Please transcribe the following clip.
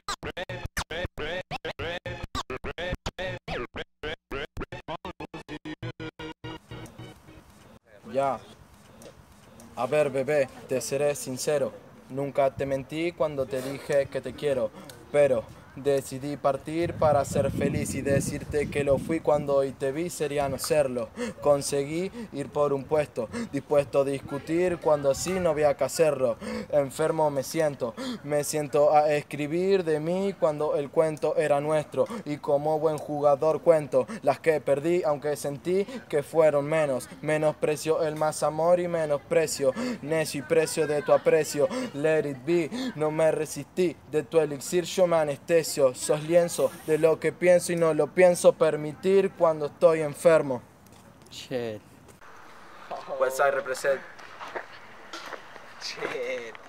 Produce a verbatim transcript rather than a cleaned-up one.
Ya. A ver, bebé, te seré sincero. Nunca te mentí cuando te dije que te quiero, pero decidí partir para ser feliz y decirte que lo fui cuando hoy te vi sería no serlo. Conseguí ir por un puesto, dispuesto a discutir cuando así no había que hacerlo. Enfermo me siento, me siento a escribir de mí cuando el cuento era nuestro. Y como buen jugador cuento las que perdí, aunque sentí que fueron menos. Menosprecio el más amor y menosprecio, necio y precio de tu aprecio. Let it be, no me resistí, de tu elixir yo me anestesio. Sos lienzo de lo que pienso y no lo pienso permitir cuando estoy enfermo. Shit. Westside represent. Shit.